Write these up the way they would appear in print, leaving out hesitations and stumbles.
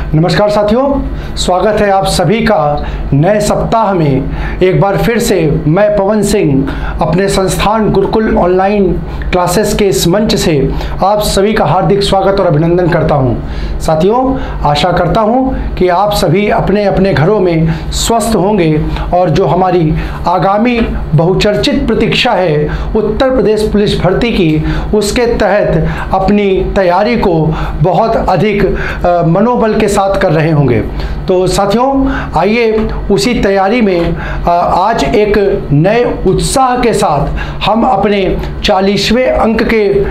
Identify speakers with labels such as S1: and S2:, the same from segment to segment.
S1: नमस्कार साथियों, स्वागत है आप सभी का नए सप्ताह में। एक बार फिर से मैं पवन सिंह अपने संस्थान गुरुकुल ऑनलाइन क्लासेस के इस मंच से आप सभी का हार्दिक स्वागत और अभिनंदन करता हूं। साथियों, आशा करता हूं कि आप सभी अपने अपने घरों में स्वस्थ होंगे और जो हमारी आगामी बहुचर्चित प्रतीक्षा है उत्तर प्रदेश पुलिस भर्ती की, उसके तहत अपनी तैयारी को बहुत अधिक मनोबल के साथ कर रहे होंगे। तो साथियों, आइए उसी तैयारी में आज एक नए उत्साह के साथ हम अपने 40वें अंक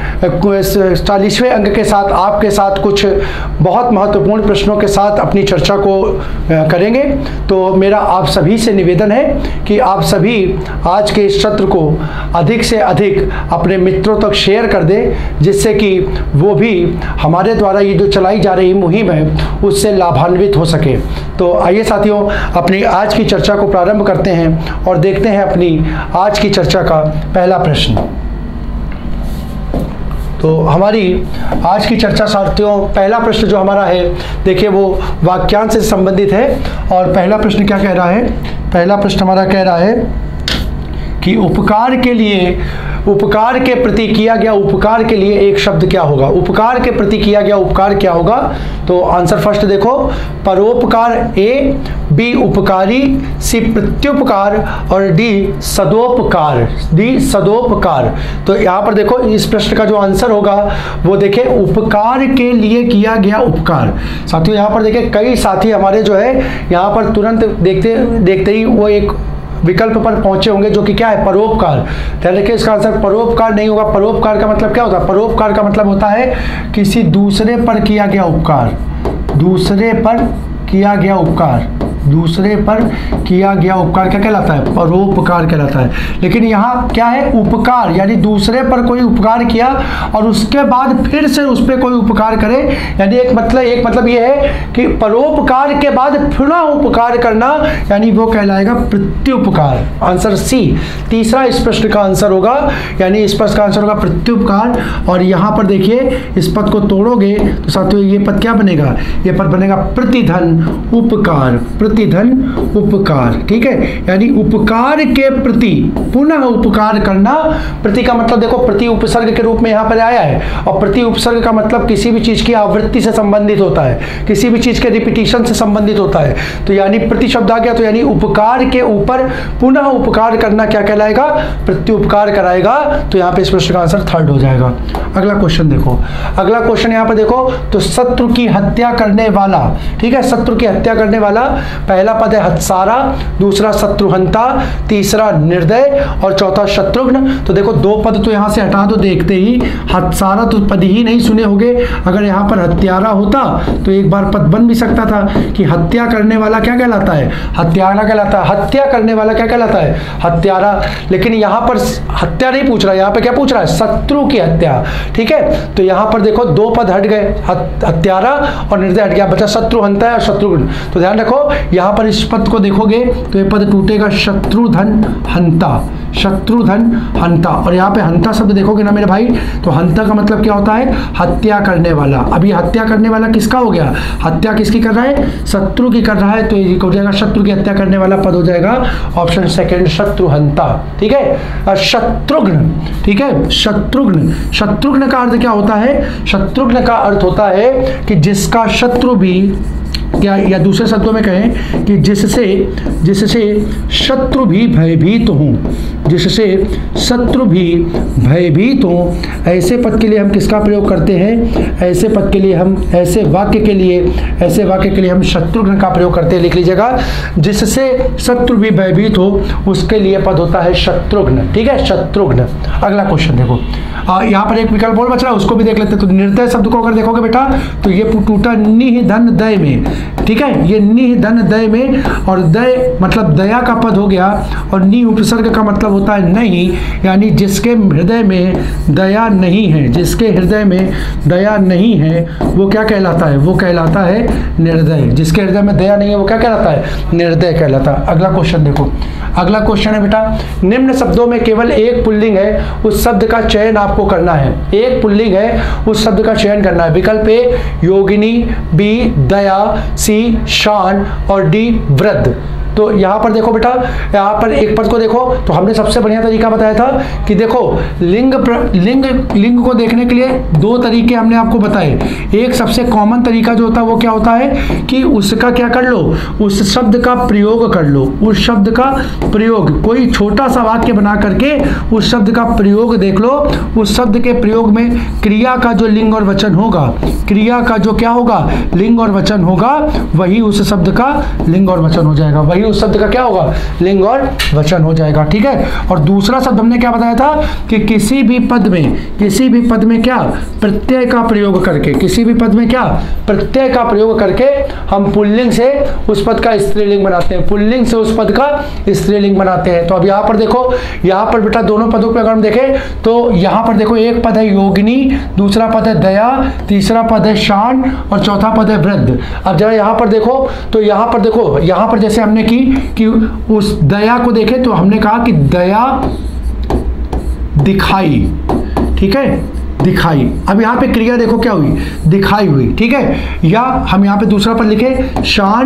S1: के साथ आपके साथ कुछ बहुत महत्वपूर्ण प्रश्नों के साथ अपनी चर्चा को करेंगे। तो मेरा आप सभी से निवेदन है कि आप सभी आज के इस सत्र को अधिक से अधिक अपने मित्रों तक शेयर कर दें, जिससे कि वो भी हमारे द्वारा ये जो चलाई जा रही मुहिम है उससे लाभान्वित हो सके। तो आइए साथियों, अपनी आज की चर्चा को प्रारंभ करते हैं और देखते हैं अपनी आज की चर्चा का पहला प्रश्न। तो हमारी आज की चर्चा साथियों, पहला प्रश्न जो हमारा है, देखिए वो वाक्यांश से संबंधित है। और पहला प्रश्न क्या कह रहा है? पहला प्रश्न हमारा कह रहा है कि उपकार के प्रति किया गया उपकार के लिए एक शब्द क्या होगा? उपकार के प्रति किया गया उपकार क्या होगा? तो आंसर फर्स्ट देखो, परोपकार ए, बी उपकारी, सी प्रत्युपकार और डी सदोपकार। तो यहाँ पर देखो इस प्रश्न का जो आंसर होगा वो देखें, उपकार के लिए किया गया उपकार। साथियों, यहाँ पर देखें कई साथी हमारे जो है यहाँ पर तुरंत देखते ही वो एक विकल्प पर पहुंचे होंगे जो कि क्या है? परोपकार। ध्यान रखिए, इसका आंसर परोपकार नहीं होगा। परोपकार का मतलब क्या होता है? परोपकार का मतलब होता है किसी दूसरे पर किया गया उपकार। दूसरे पर किया गया उपकार क्या कहलाता है? परोपकार कहलाता है। लेकिन यहाँ क्या है? उपकार, यानी दूसरे पर कोई उपकार किया और उसके बाद फिर से उस पर कोई उपकार करे, यानी एक मतलब ये है कि परोपकार के बाद पुनः उपकार करना, यानी वो कहलाएगा प्रत्युपकार। आंसर सी, तीसरा इस प्रश्न का आंसर होगा, यानी इस प्रश्न का आंसर होगा प्रत्युपकार। और यहाँ पर देखिए इस पद को तोड़ोगे तो साथियों ये पद क्या बनेगा? ये पद बनेगा प्रतिधन उपकार। प्रतिधन उपकार, ठीक है, यानी उपकार के प्रति पुनः उपकार करना। प्रति का मतलब देखो प्रति उपसर्ग के रूप में यहाँ पर आया है, और प्रति उपसर्ग का मतलब किसी भी चीज की आवृत्ति से संबंधित होता है, किसी भी चीज के रिपीटिशन से संबंधित होता है। तो यानी प्रति शब्द आ गया, तो यानी उपकार के ऊपर पुनः उपकार करना क्या कहलाएगा? प्रत्युपकार कराएगा। तो यहाँ पे इस प्रश्न का आंसर थर्ड हो जाएगा। अगला क्वेश्चन देखो, अगला क्वेश्चन यहाँ पर देखो, तो शत्रु की हत्या करने वाला, ठीक है, शत्रु की हत्या करने वाला, पहला पद है हत्सारा, दूसरा शत्रुहंता, तीसरा निर्दय और चौथा शत्रुघ्न। तो देखो दो पद तो यहाँ से हटा दो, देखते ही हत्सारा तो पद ही नहीं सुने होंगे। अगर यहाँ पर हत्यारा होता तो एक बार पद बन भी सकता था कि हत्या करने वाला क्या कहलाता है? हत्यारा कहलाता है। हत्या करने वाला क्या कहलाता है? हत्यारा। लेकिन यहाँ पर हत्या नहीं पूछ रहा, यहाँ पे क्या पूछ रहा है? शत्रु की हत्या, ठीक है। तो यहाँ पर देखो दो पद हट गए, हत्यारा और निर्दय हट गया, बचा शत्रुहंता और शत्रुघ्न। तो ध्यान रखो यहाँ पर इस पद को देखोगे तो ये पद टूटेगा शत्रुधन हंता, शत्रुधन हंता। और यहाँ पे हंता शब्द देखोगे ना मेरे भाई, तो हंता का मतलब क्या होता है? हत्या करने वाला। अभी हत्या करने वाला किसका हो गया? हत्या किसकी कर रहा है? शत्रु की कर रहा है, तो ये हो जाएगा शत्रु की हत्या करने वाला पद हो जाएगा ऑप्शन सेकेंड, शत्रुहंता, ठीक है। शत्रुघ्न, ठीक है, शत्रुघ्न। शत्रुघ्न का अर्थ क्या होता है? शत्रुघ्न का अर्थ होता है कि जिसका शत्रु भी क्या, या दूसरे शब्दों में कहें कि जिससे शत्रु भी भयभीत हों, जिससे शत्रु भी भयभीत हों, ऐसे पद के लिए हम किसका प्रयोग करते हैं? ऐसे पद के लिए हम, ऐसे वाक्य के लिए हम शत्रुघ्न का प्रयोग करते हैं। लिख लीजिएगा, जिससे शत्रु भी भयभीत हो उसके लिए पद होता है शत्रुघ्न, ठीक है, शत्रुघ्न। अगला क्वेश्चन देखो, यहाँ पर एक विकल्प और बच रहा है, उसको भी देख लेते हैं। तो निर्दय शब्द को अगर देखोगे बेटा तो ये टूटा निह धन दय में, ठीक है, ये निह धन दय में, और दय मतलब दया का पद हो गया, और नि उपसर्ग का मतलब होता है नहीं, यानी जिसके हृदय में दया नहीं है, जिसके हृदय में दया नहीं है वो क्या कहलाता है? वो कहलाता है निर्दय। जिसके हृदय में दया नहीं है वो क्या कहलाता है? निर्दय कहलाता है। अगला क्वेश्चन देखो, अगला क्वेश्चन है बेटा, निम्न शब्दों में केवल एक पुल्लिंग है, उस शब्द का चयन आपको करना है। एक पुल्लिंग है, उस शब्द का चयन करना है। विकल्प ए योगिनी, बी दया, सी शान और डी वृद्ध। तो यहाँ पर देखो बेटा, यहाँ पर एक पद को देखो तो हमने सबसे बढ़िया तरीका बताया था कि देखो लिंग को देखने के लिए दो तरीके हमने आपको बताए। एक सबसे कॉमन तरीका जो होता है वो क्या होता है कि उसका क्या कर लो, उस शब्द का प्रयोग कर लो, उस शब्द का प्रयोग, कोई छोटा सा वाक्य बना करके उस शब्द का प्रयोग देख लो। उस शब्द के प्रयोग में क्रिया का जो लिंग और वचन होगा, क्रिया का जो क्या होगा, लिंग और वचन होगा, वही उस शब्द का लिंग और वचन हो जाएगा, वही उस शब्द का क्या होगा, लिंग और वचन हो जाएगा। ठीक है। और दूसरा शब्द हमने क्या बताया था कि किसी भी पद में क्या, प्रत्यय का प्रयोग करके, किसी भी पद में क्या, प्रत्यय का प्रयोग करके हम पुल्लिंग से उस पद का स्त्रीलिंग बनाते हैं, पुल्लिंग से उस पद का स्त्रीलिंग बनाते हैं। तो अब यहाँ पर देखो, यहाँ पर बेटा दोनों पदों पर अगर हम देखें तो यहाँ पर देखो एक पद है योगिनी, दूसरा पद है दया, तीसरा पद है शान और चौथा पद है वृद्ध। अब जरा यहाँ पर देखो तो यहाँ पर देखो, यहाँ पर जैसे हमने की कि उस दया को देखें तो हमने कहा कि दया दिखाई, ठीक है, दिखाई। अब यहाँ पे क्रिया देखो क्या हुई, दिखाई हुई। ठीक है। या हम यहाँ पे दूसरा पद लिखे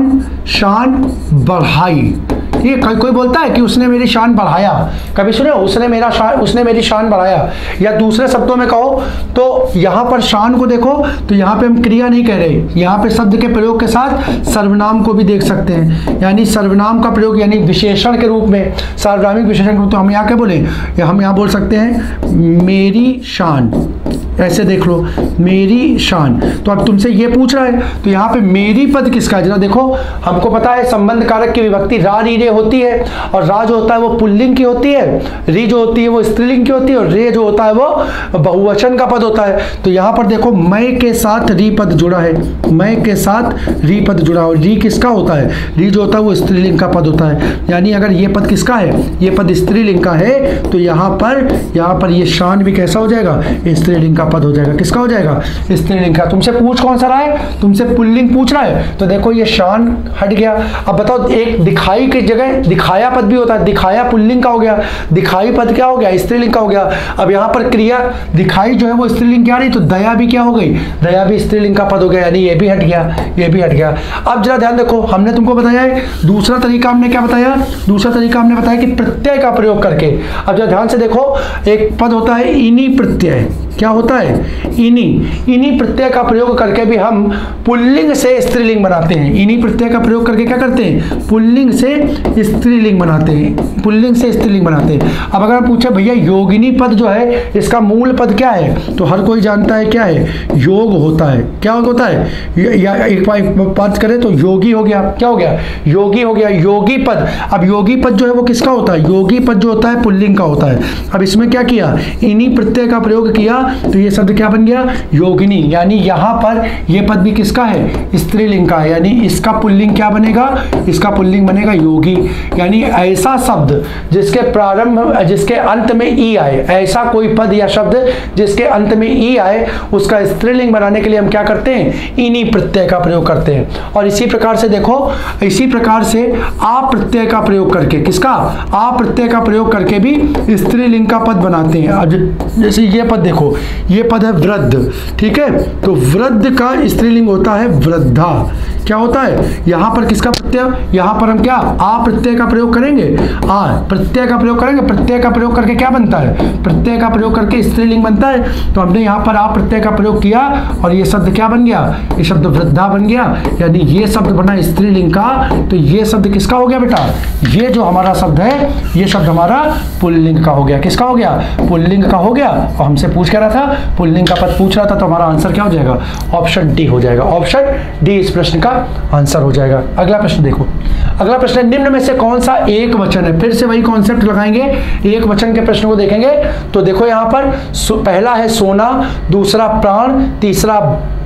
S1: शान बढ़ाई। ये कोई बोलता है कि उसने मेरी शान बढ़ाया, कभी सुने उसने मेरी शान बढ़ाया। या दूसरे शब्दों में कहो तो यहाँ पर शान को देखो तो यहाँ पे हम क्रिया नहीं कह रहे, यहाँ पे शब्द के प्रयोग के साथ सर्वनाम को भी देख सकते हैं, यानी सर्वनाम का प्रयोग, यानी विशेषण के रूप में, सार्वनामिक विशेषण के रूप में। तो हम यहाँ क्या बोले, हम यहाँ बोल सकते हैं मेरी शान, ऐसे देख लो, मेरी शान। तो अब तुमसे ये पूछ रहा है तो यहाँ पे मेरी पद किसका है, जरा देखो। हमको पता है संबंध कारक की विभक्ति रा री रे होती है, और रा जो होता है वो पुल्लिंग की होती है, री जो होती है वो स्त्रीलिंग की होती है, और रे जो होता है वो बहुवचन का पद होता है। तो यहाँ पर देखो मैं के साथ री पद जुड़ा है, मैं के साथ री पद जुड़ा, और री किसका होता है, री जो होता है वो स्त्रीलिंग का पद होता है। यानी अगर ये पद किसका है, ये पद स्त्रीलिंग का है, तो यहाँ पर ये शान भी कैसा हो जाएगा, स्त्रीलिंग का पद हो जाएगा। किसका हो जाएगा, स्त्रीलिंग का। तुमसे पूछ कौन सा रहा है, तुमसे पुल्लिंग पूछ रहा है, तो देखो ये शान हट गया। अब बताओ, एक दिखाई की जगह दिखाया पद भी होता है, दिखाया पुल्लिंग का हो गया, दिखाई पद क्या हो गया, स्त्रीलिंग का हो गया। अब यहाँ पर क्रिया दिखाई जो है वो स्त्रीलिंग क्या रही, तो दया भी क्या हो गई, दया भी स्त्रीलिंग का पद हो गया, यानी ये भी हट गया, ये भी हट गया। अब जरा ध्यान देखो, हमने तुमको बताया है दूसरा तरीका, हमने क्या बताया, दूसरा तरीका हमने बताया कि प्रत्यय का प्रयोग करके। अब जरा ध्यान से देखो, एक पद होता है इनी प्रत्यय, क्या होता है, इनी प्रत्यय का प्रयोग करके भी हम पुल्लिंग से स्त्रीलिंग बनाते हैं। इनी प्रत्यय का प्रयोग करके क्या करते हैं, पुल्लिंग से स्त्रीलिंग बनाते हैं, पुल्लिंग से स्त्रीलिंग बनाते हैं। अब अगर आप पूछे भैया योगिनी पद जो है इसका मूल पद क्या है, तो हर कोई जानता है क्या है, योग होता है। क्या होता है, या एक पद करें तो योगी हो गया, क्या हो गया, योगी हो गया, योगी पद। अब योगी पद जो है वो किसका होता है, योगी पद जो होता है पुल्लिंग का होता है। अब इसमें क्या किया, इनी प्रत्यय का प्रयोग किया, तो ये शब्द क्या बन गया, योगिनी। यानी यहाँ पर ये पद भी किसका है, स्त्रीलिंग का है, यानी इसका पुल्लिंग क्या बनेगा, इसका पुल्लिंग बनेगा योगी। यानी ऐसा शब्द जिसके प्रारंभ, जिसके अंत में ई आए, ऐसा कोई पद या शब्द जिसके अंत में ई आए, उसका स्त्रीलिंग बनाने के लिए हम क्या करते हैं, इनी प्रत्यय का प्रयोग करते हैं। और इसी प्रकार से देखो, इसी प्रकार से आ प्रत्यय का प्रयोग करके, किसका, आ प्रत्यय का प्रयोग करके भी स्त्रीलिंग का पद बनाते हैं। अब जैसे ये पद देखो, ये पद है वृद्ध, ठीक है, तो वृद्ध का स्त्रीलिंग होता है वृद्धा। क्या होता है, यहाँ पर किसका प्रत्यय, यहाँ पर हम क्या आ प्रत्यय का प्रयोग करेंगे, आ प्रत्यय का प्रयोग करेंगे, प्रत्यय का प्रयोग करके क्या बनता है, प्रत्यय का प्रयोग करके स्त्रीलिंग बनता है। तो हमने यहाँ पर आ प्रत्यय का प्रयोग किया और ये शब्द क्या बन गया, ये शब्द वृद्धा बन गया, यानी ये शब्द बना स्त्रीलिंग का। तो ये शब्द किसका हो गया बेटा, ये जो हमारा शब्द है ये शब्द हमारा पुल्लिंग का हो गया। किसका हो गया, पुल्लिंग का हो गया। और हमसे पूछ क्या रहा था, पुल्लिंग का पद पूछ रहा था, तो हमारा आंसर क्या हो जाएगा, ऑप्शन डी हो जाएगा, ऑप्शन डी इस प्रश्न का आंसर हो जाएगा। अगला प्रश्न देखो, अगला प्रश्न है निम्न में से कौन सा एक वचन है। फिर से वही कॉन्सेप्ट लगाएंगे, एक वचन के प्रश्न को देखेंगे। तो देखो यहाँ पर पहला है सोना, दूसरा प्राण, तीसरा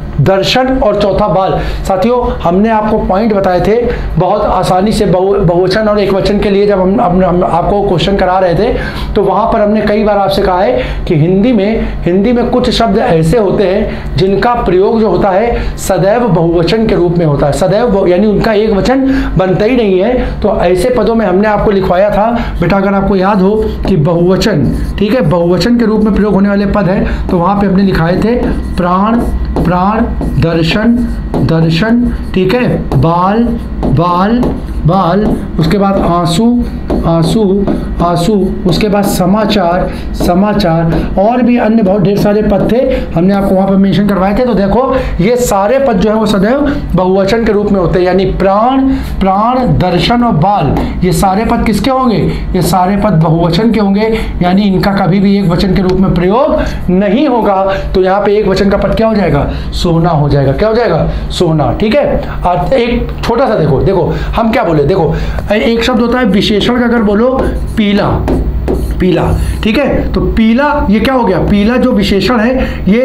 S1: दर्शन और चौथा बाल। साथियों हमने आपको पॉइंट बताए थे बहुत आसानी से बहुवचन और एकवचन के लिए। जब हम आपको क्वेश्चन करा रहे थे तो वहाँ पर हमने कई बार आपसे कहा है कि हिंदी में कुछ शब्द ऐसे होते हैं जिनका प्रयोग जो होता है सदैव बहुवचन के रूप में होता है, सदैव, यानी उनका एक वचन बनता ही नहीं है। तो ऐसे पदों में हमने आपको लिखवाया था बेटा, अगर आपको याद हो कि बहुवचन, ठीक है, बहुवचन के रूप में प्रयोग होने वाले पद है, तो वहाँ पर हमने लिखाए थे प्राण, प्राण, दर्शन, दर्शन, ठीक है, बाल, बाल, बाल, उसके बाद आंसू, आंसू, आंसू, उसके बाद समाचार, समाचार, और भी अन्य बहुत ढेर सारे पद थे, हमने आपको वहाँ पर मेंशन करवाए थे। तो देखो ये सारे पद जो है वो सदैव बहुवचन के रूप में होते हैं, यानी प्राण, प्राण, दर्शन और बाल, ये सारे पद किसके होंगे? ये सारे पद बहुवचन के होंगे, यानी इनका कभी भी एक वचन के रूप में प्रयोग नहीं होगा। तो यहाँ पे एक वचन का पद क्या हो जाएगा? सोना हो जाएगा। क्या हो जाएगा? सोना, ठीक है। और एक छोटा सा देखो, देखो हम क्या बोले, देखो एक शब्द होता है विशेषण का, अगर बोलो पीला, पीला, ठीक है, तो पीला ये क्या हो गया? पीला जो विशेषण है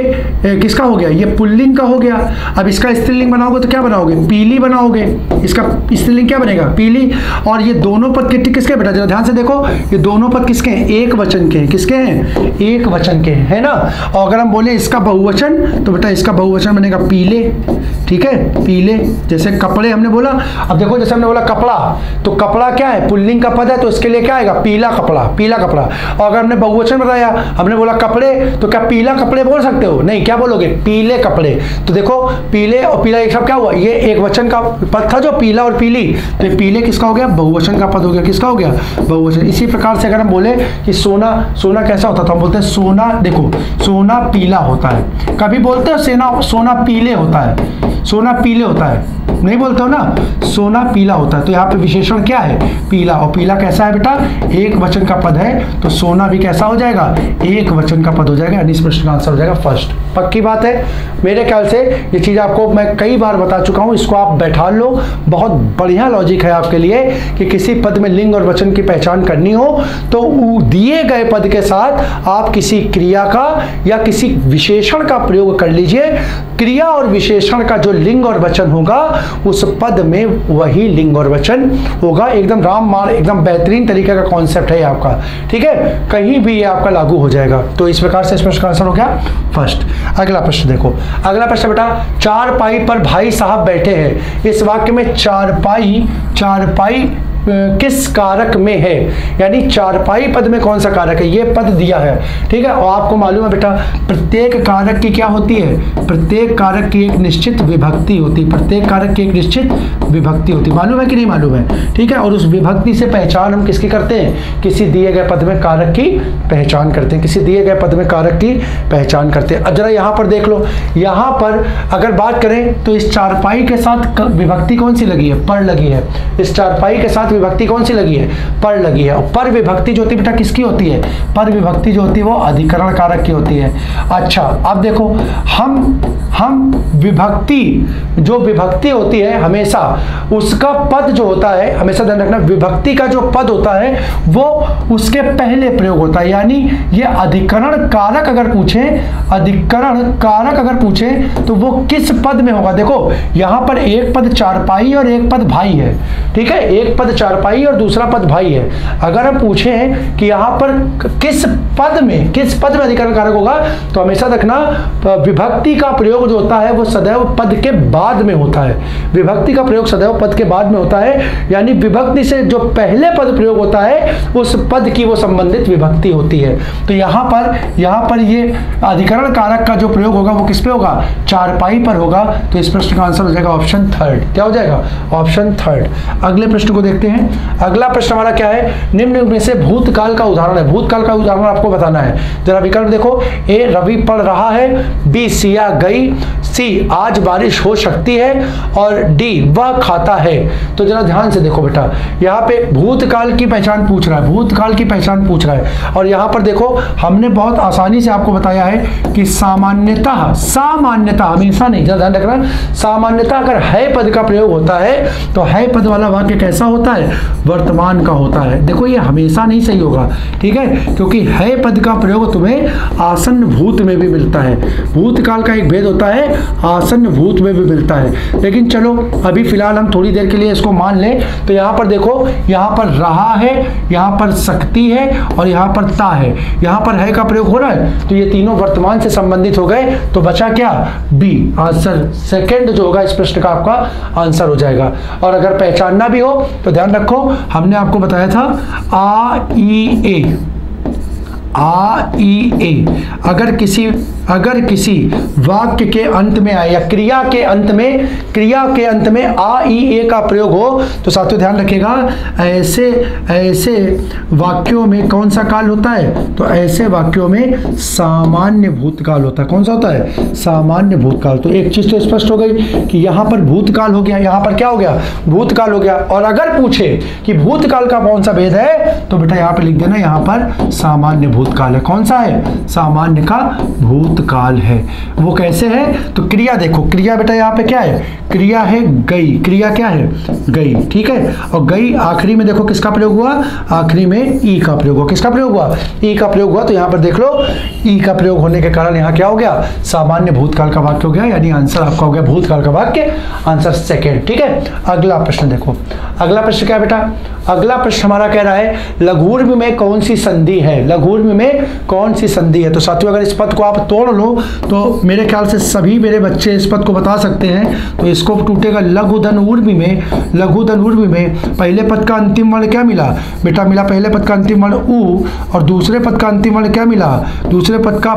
S1: ये किसका हो गया? ये पुल्लिंग का हो गया। अब इसका स्त्रीलिंग बनाओगे तो क्या बनाओगे? पीली बनाओगे। इसका स्त्रीलिंग क्या बनेगा? पीली। और ये दोनों पद किसके बेटा? जरा ध्यान से देखो, ये दोनों पद किसके हैं? एक वचन के हैं। किसके हैं? एक वचन के हैं, है ना। और अगर हम बोले इसका बहुवचन, तो बेटा इसका बहुवचन बनेगा पीले, ठीक है, पीले। जैसे कपड़े हमने बोला, अब देखो जैसे हमने बोला कपड़ा, तो कपड़ा क्या है? पुल्लिंग का पद है, तो इसके लिए क्या आएगा? पीला कपड़ा, पीला कपड़ा। और अगर हमने बहुवचन बताया, हमने बोला कपड़े, तो क्या पीला कपड़े बोल सकते हो? नहीं, क्या बोलोगे? पीले कपड़े। तो देखो पीले और पीला एक साथ क्या हुआ? ये एक वचन का पद था जो पीला और पीली, तो ये पीले किसका हो गया? बहुवचन का पद हो गया। किसका हो गया? बहुवचन। इसी प्रकार से अगर हम बोले कि सोना, सोना कैसा होता था? हम बोलते हैं सोना, देखो सोना पीला होता है। कभी बोलते हो सोना पीले होता है? सोना पीले होता है नहीं बोलते हो ना, सोना पीला होता है। तो यहाँ पे विशेषण क्या है? पीला। और पीला कैसा है बेटा? एक वचन का पद है, तो सोना भी कैसा हो जाएगा? एक वचन का पद हो जाएगा, यानी इस प्रश्न का आंसर हो जाएगा फर्स्ट। पक्की बात है। मेरे ख्याल से ये चीज़ आपको मैं कई बार बता चुका हूँ, इसको आप बैठा लो। बहुत बढ़िया लॉजिक है आपके लिए कि किसी पद में लिंग और वचन की पहचान करनी हो तो दिए गए पद के साथ आप किसी क्रिया का या किसी विशेषण का प्रयोग कर लीजिए। क्रिया और विशेषण का जो लिंग और वचन होगा उस पद में वही लिंग और वचन होगा। एकदम रामबाण, एकदम बेहतरीन तरीके का कॉन्सेप्ट है आपका, ठीक है, कहीं भी ये आपका लागू हो जाएगा। तो इस प्रकार से इस प्रश्न का आंसर हो गया फर्स्ट। अगला प्रश्न देखो, अगला प्रश्न बेटा, चारपाई पर भाई साहब बैठे हैं। इस वाक्य में चारपाई, चारपाई किस कारक में है? यानी चारपाई पद में कौन सा कारक है? ये पद दिया है, ठीक है। और आपको मालूम है बेटा प्रत्येक कारक की क्या होती है? प्रत्येक कारक की एक निश्चित विभक्ति होती है। प्रत्येक कारक की एक निश्चित विभक्ति होती है, मालूम है कि नहीं मालूम है? ठीक है। और उस विभक्ति से पहचान हम किसकी करते हैं? किसी दिए गए पद में कारक की पहचान करते हैं। किसी दिए गए पद में कारक की पहचान करते हैं। अब जरा यहाँ पर देख लो, यहाँ पर अगर बात करें तो इस चारपाई के साथ विभक्ति कौन सी लगी है? पर लगी है। इस चारपाई के साथ विभक्ति कौन सी लगी है? पर लगी है। और पर विभक्ति जो होती है बेटा किसकी होती है? पर विभक्ति जो होती है वो अधिकरण कारक की होती है। अच्छा, अब देखो हम विभक्ति, जो विभक्ति होती है हमेशा उसका पद जो होता है, हमेशा ध्यान रखना, विभक्ति का जो पद होता है वो उसके पहले प्रयोग होता है। यानी ये अधिकरण कारक अगर पूछे, अधिकरण कारक अगर पूछे तो वो किस पद में होगा? देखो यहाँ पर एक पद चारपाई और एक पद भाई है, ठीक है, एक पद चारपाई और दूसरा पद भाई है। अगर हम पूछें कि यहाँ पर किस पद में अधिकरण कारक होगा, तो हमेशा रखना विभक्ति का प्रयोग जो होता है वो सदैव पद के बाद में होता है। विभक्ति का प्रयोग सदैव पद के बाद में होता है, यानी विभक्ति से जो पहले पद प्रयोग होता है उस पद की वो संबंधित विभक्ति होती है। तो यहाँ पर ये अधिकरण कारक का जो प्रयोग होगा वो किस पे होगा? चारपाई पर होगा। तो इस प्रश्न का आंसर हो जाएगा ऑप्शन थर्ड। क्या हो जाएगा? Option third. अगले प्रश्न को देखते हैं। अगला प्रश्न हमारा क्या है? निम्न में से भूतकाल का उदाहरण है। भूतकाल का उदाहरण आपको बताना है। जरा विकल्प देखो, ए रवि पढ़ रहा है, बी सिया गई, सी आज बारिश हो सकती है, और डी वह खाता है। तो जरा ध्यान से देखो बेटा, यहाँ पे भूतकाल की पहचान पूछ रहा है, भूतकाल की पहचान पूछ रहा है। और यहाँ पर देखो हमने बहुत आसानी से आपको बताया है कि सामान्यतः, सामान्यतः हमेशा नहीं, जरा ध्यान रखना, सामान्यतः अगर है पद का प्रयोग होता है तो है पद वाला वाक्य कैसा होता है? वर्तमान का होता है। देखो ये हमेशा नहीं सही होगा, ठीक है, क्योंकि है पद का प्रयोग तुम्हें आसन्न भूत में भी मिलता है। भूतकाल का एक भेद होता है, आसन्न भूत में भी मिलता है। लेकिन चलो अभी फिलहाल हम थोड़ी देर के लिए इसको मान लें। तो यहाँ पर देखो, यहाँ पर रहा है, यहाँ पर सकती है और यहाँ पर ता है। यहाँ पर है का प्रयोग हो रहा है, तो ये तीनों वर्तमान से संबंधित हो गए। तो बचा क्या? बी आंसर, सेकंड जो होगा इस प्रश्न का आपका आंसर हो जाएगा। और अगर पहचानना भी हो तो ध्यान रखो, हमने आपको बताया था आ ई ए, अगर किसी अगर किसी वाक्य के अंत में आए या क्रिया के अंत में आ ई ए का प्रयोग हो तो साथियों ध्यान रखिएगा, ऐसे वाक्यों में कौन सा काल होता है? तो ऐसे वाक्यों में सामान्य भूतकाल होता है। कौन सा होता है? सामान्य भूतकाल। तो एक चीज तो स्पष्ट हो गई कि यहां पर भूतकाल हो गया, यहां पर क्या हो गया? भूतकाल हो गया। और अगर पूछे कि भूतकाल का कौन सा भेद है तो बेटा यहां पर लिख देना, यहां पर सामान्य भूतकाल है। कौन सा है? सामान्य का भूतकाल है। वो कैसे है? तो क्रिया देखो, क्रिया बेटा यहाँ पे क्या है? क्रिया है गई। क्रिया क्या है? गई। ठीक है। और गई आखिरी में देखो किसका प्रयोग हुआ? आखिरी में ई का प्रयोग हुआ। किसका प्रयोग हुआ? ई का प्रयोग हुआ। तो यहाँ पर देख लो ई का प्रयोग होने के कारण यहाँ क्या हो गया? सामान्य भूतकाल का वाक्य हो गया, यानी आंसर आपका हो गया भूतकाल का वाक्य, आंसर सेकेंड। ठीक है। अगला प्रश्न देखो, अगला प्रश्न क्या है बेटा? अगला प्रश्न हमारा कह रहा है लघुर्म में कौन सी संधि है? लघुर्म में कौन सी संधि है? तो साथियों अगर इस पद को आप तोड़ लो तो मेरे ख्याल से सभी मेरे बच्चे इस पद को बता सकते हैं। तो इसको टूटेगा लघुधन ऊर्मी में। लघुधन ऊर्मी में पहले पद का अंतिम वर्ण क्या मिला बेटा? मिला पहले पद का अंतिम वर्ण उ, और दूसरे पद का अंतिम वर्ण क्या मिला? दूसरे पद का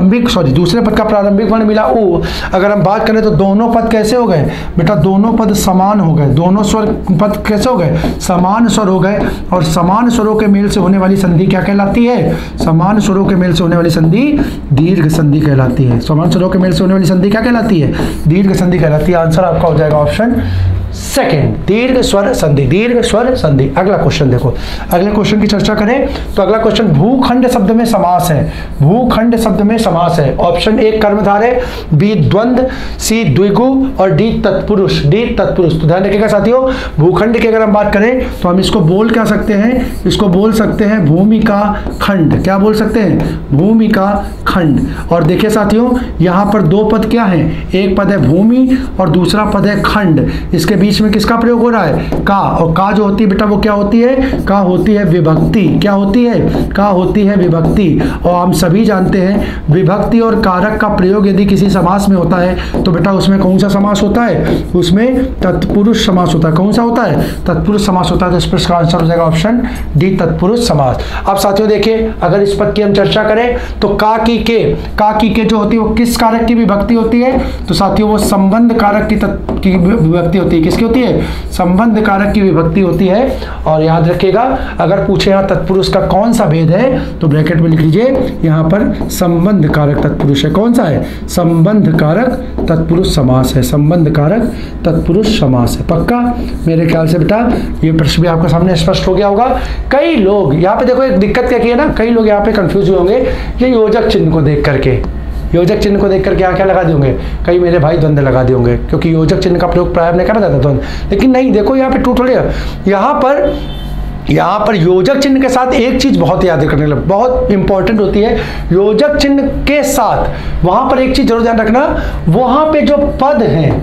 S1: प्रारंभिक वर्ण मिला उ। अगर हम बात करें तो दोनों पद कैसे हो गए बेटा? दोनों पद समान हो गए। दोनों स्वर पद कैसे हो गए? समान स्वर हो गए। और समान स्वरों के मेल से होने वाली संधि क्या कहलाती है? समान स्वरों के मेल से होने वाली संधि दीर्घ संधि कहलाती है। समान स्वरों के मेल से होने वाली संधि क्या कहलाती है? दीर्घ संधि कहलाती है। आंसर आपका हो जाएगा ऑप्शन सेकेंड, दीर्घ स्वर संधि। दीर्घ स्वर संधि। अगला क्वेश्चन देखो, अगले क्वेश्चन की चर्चा करें तो अगला क्वेश्चन भूखंड शब्द में समास है। भूखंड शब्द में समास है। ऑप्शन ए कर्मधारय, बी द्वंद्व, सी द्विगु और डी तत्पुरुष। डी तत्पुरुष। तो ध्यान रखिएगा साथियों, भूखंड की अगर हम बात करें तो हम इसको बोल क्या सकते हैं? इसको बोल सकते हैं भूमिका खंड। क्या बोल सकते हैं? भूमिका खंड। और देखिए साथियों यहाँ पर दो पद क्या हैं? एक पद है भूमि और दूसरा पद है खंड। इसके बीच में किसका प्रयोग हो रहा है? का। और का जो होती है बेटा वो क्या होती है? का होती है विभक्ति। क्या होती है? का होती है विभक्ति। और हम सभी जानते हैं विभक्ति और कारक का प्रयोग यदि किसी समास में होता है तो बेटा उसमें कौन सा समास होता है? उसमें तत्पुरुष समास होता है। कौन सा होता है? तत्पुरुष समास होता है। तो इस प्रश्न का आंसर हो जाएगा ऑप्शन डी, तत्पुरुष समास। अब साथियों देखिए अगर इस पद की हम चर्चा करें तो का की के जो होती है वो किस कारक की विभक्ति होती है? तो साथियों वो संबंध कारक की विभक्ति होती है। किसकी होती है? संबंध कारक की विभक्ति होती है। और याद रखिएगा अगर पूछे यहाँ तत्पुरुष का कौन सा भेद है तो ब्रैकेट में लिख लीजिए यहाँ पर संबंध कारक तत्पुरुष है। कौन सा है? संबंध कारक तत्पुरुष समास है। संबंध कारक तत्पुरुष समास है। पक्का? मेरे ख्याल से बेटा ये प्रश्न भी आपके सामने स्पष्ट हो गया होगा। कई लोग यहाँ पे देखो एक दिक्कत क्या की है ना, कई लोग यहाँ पे कंफ्यूज हुए होंगे ये योजक चिन्ह को देख करके। योजक चिन्ह को देखकर क्या लगा देंगे? कई मेरे भाई द्वंद्व लगा देंगे क्योंकि योजक चिन्ह का प्रयोग प्राय में करा जाता द्वंद्व। लेकिन नहीं, देखो यहाँ पे टूट पड़ेगा। यहाँ पर योजक चिन्ह के साथ एक चीज बहुत याद करने लगे, बहुत इंपॉर्टेंट होती है। योजक चिन्ह के साथ वहां पर एक चीज जरूर ध्यान रखना, वहां पे जो पद हैं,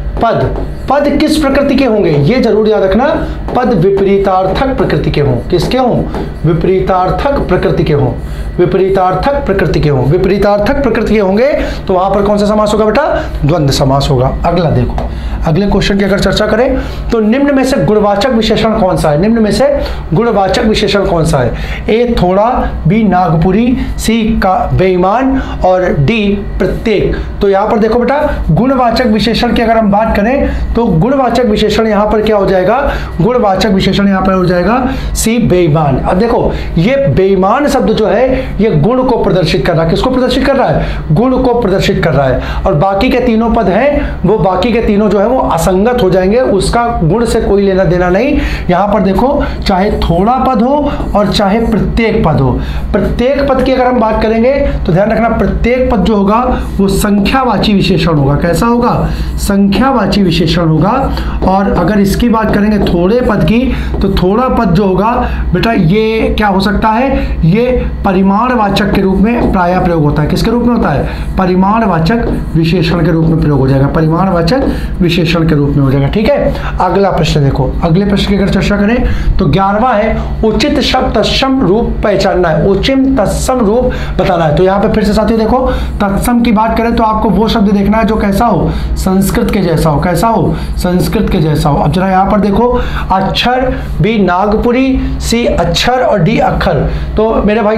S1: पद किस प्रकृति के होंगे ये जरूर याद रखना। पद विपरीतार्थक प्रकृति के हों। किसके हों? विपरीतार्थक प्रकृति के हों। विपरीतार्थक प्रकृति के हों। विपरीतार्थक प्रकृति के होंगे तो वहां पर कौन सा समास होगा बेटा? द्वंद्व समास होगा। अगला देखो, अगले क्वेश्चन की अगर चर्चा करें तो निम्न में से गुणवाचक विशेषण कौन सा है? निम्न में से गुणवाचक विशेषण कौन सा है? ए थोड़ा, बी नागपुरी, सी का बेईमान और डी प्रत्येक। तो यहाँ पर देखो बेटा गुणवाचक विशेषण की अगर हम बात करें तो गुणवाचक विशेषण यहाँ पर क्या हो जाएगा? गुणवाचक विशेषण यहाँ पर हो जाएगा सी बेईमान। अब देखो ये बेईमान शब्द जो है ये गुण को प्रदर्शित कर रहा है। किसको प्रदर्शित कर रहा है? गुण को प्रदर्शित कर रहा है। और बाकी के तीनों पद हैं वो बाकी के तीनों जो है वो असंगत हो जाएंगे, उसका गुण से कोई लेना देना नहीं। यहां पर देखो चाहे थोड़ा पद हो और चाहे प्रत्येक पद हो। प्रत्येक पद की अगर हम बात करेंगे तो ध्यान रखना प्रत्येक पद जो होगा वो संख्यावाची विशेषण होगा। कैसा होगा? संख्यावाची विशेषण होगा। और अगर इसकी बात करेंगे थोड़े पद की तो थोड़ा पद जो होगा बेटा ये क्या हो सकता है? ये परिमाणवाचक के रूप में प्रायः प्रयोग होता है। किसके रूप में होता है? परिमाणवाचक विशेषण के रूप में प्रयोग हो जाएगा। परिमाणवाचक विशेषण के रूप में हो जाएगा। ठीक है। अगला प्रश्न देखो, अगले प्रश्न की अगर चर्चा करें तो 11वां है उचित शब्द तत्सम रूप पहचानना है। उचित तत्सम रूप बताना है। तो यहाँ पे फिर से साथियों देखो तत्सम की बात करें तो आपको वो शब्द देखना है जो कैसा हो? संस्कृत के जैसा हो। कैसा हो? संस्कृत के जैसा हो। अब जरा यहाँ पर देखो अक्षर, बी नागपुरी, सी अक्षर और डी अक्षर। तो मेरे भाई जानते हो हम